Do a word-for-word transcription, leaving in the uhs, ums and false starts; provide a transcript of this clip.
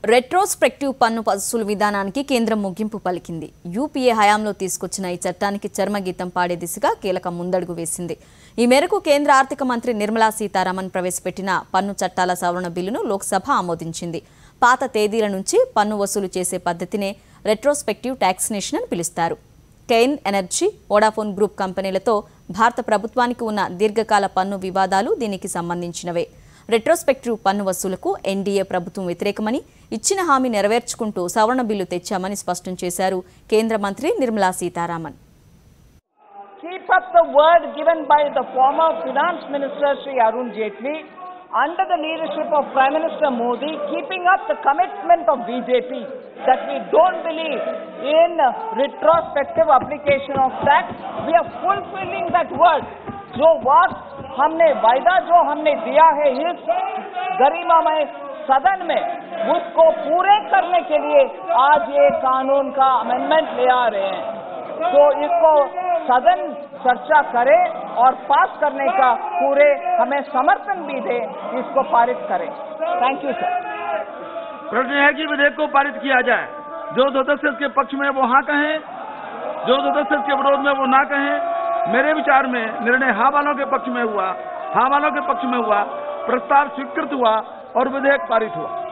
Retrospective పన్ను వసూలు విధానానికి కేంద్రం ముగింపు పలికింది. యూపీఏ హయాంలో తీసుకొచ్చిన ఈ చట్టానికి చర్మగీతం పాడే దిశగా కీలక ముందడుగు వేసింది. ఈ మేరకు కేంద్ర ఆర్థిక మంత్రి నిర్మలా సీతారామన్ ప్రవేశపెట్టిన పన్ను చట్టాల సవరణ బిల్లును లోక్సభ ఆమోదించింది. పాత తేదీల నుంచి పన్ను వసూలు చేసే పద్ధతినే రెట్రోస్పెక్టివ్ టాక్సేషన్ అని పిలుస్తారు. కెయిన్ ఎనర్జీ, వోడాఫోన్ గ్రూప్ కంపెనీలతో భారత ప్రభుత్వానికి ఉన్న దీర్ఘకాల పన్ను వివాదాలు దీనికి సంబంధించినవే. రెట్రోస్పెక్టివ్ పన్ను వసూలుకు ఎన్డీఏ ప్రభుత్వం వ్యతిరేకమని, ఇచ్చిన హామీ నెరవేర్చుకుంటూ సవరణ బిల్లు తెచ్చామని స్పష్టం చేశారు కేంద్ర మంత్రి Nirmala Sitharaman. Keep up the word given by the former Finance Minister Shri Arun Jaitley under the leadership of Prime Minister Modi, keeping up the commitment of B J P that we don't believe in retrospective application of tax. We are fulfilling that word. जो बात हमने वायदा जो हमने दिया है इस गरिमामय सदन में, उसको पूरे करने के लिए आज ये कानून का अमेंडमेंट ले आ रहे हैं. तो इसको सदन चर्चा करे और पास करने का पूरे हमें समर्थन भी दे, इसको पारित करें. Thank you sir. प्रश्न है कि विधेयक को पारित किया जाए. जो सदस्य के पक्ष में वो हाँ कहें, जो सदस्य के विरोध में वो ना कहें. मेरे विचार में निर्णय हाँ वालों के पक्ष में हुआ, हाँ वालों के पक्ष में हुआ, प्रस्ताव स्वीकृत हुआ और विधेयक पारित हुआ.